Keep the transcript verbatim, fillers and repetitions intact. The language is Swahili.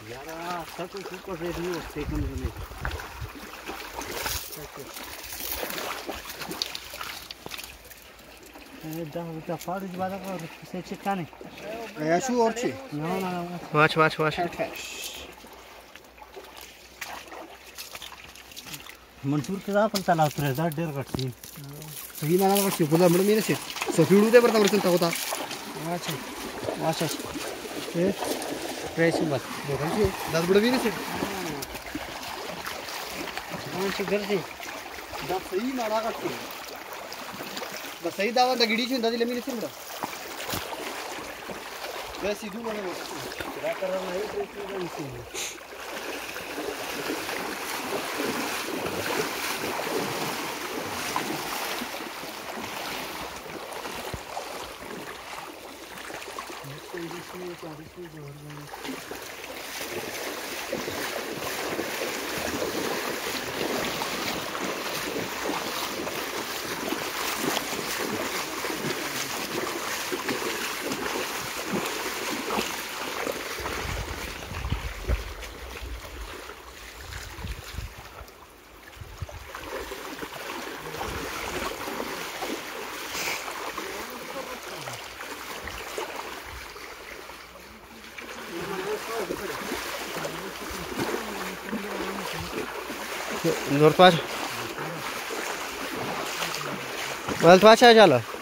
यार सब कुछ ऊपर से नहीं होते कम नहीं दा दा फाड़ di bada ko se çekane. Ya şu orçi. No no no. Watch watch watch. Mansoor के दा पण चला उतरे दा डेर कटती. सही ना ना कशी बोला म्हणून मी नसे. सोफिडू ते बरता बरता होता. अच्छा. अच्छा. ए ट्रेसिंग बस. दोघांची दात बडवी नसे. आमची गरजे. दा सही ना कटती. बस सही दावा दगडी ची अंदाजी लमी नसे बडा. बस सीधू बने वो. क्या कर रहा है tracing. Nur paç. Mal paç aja la.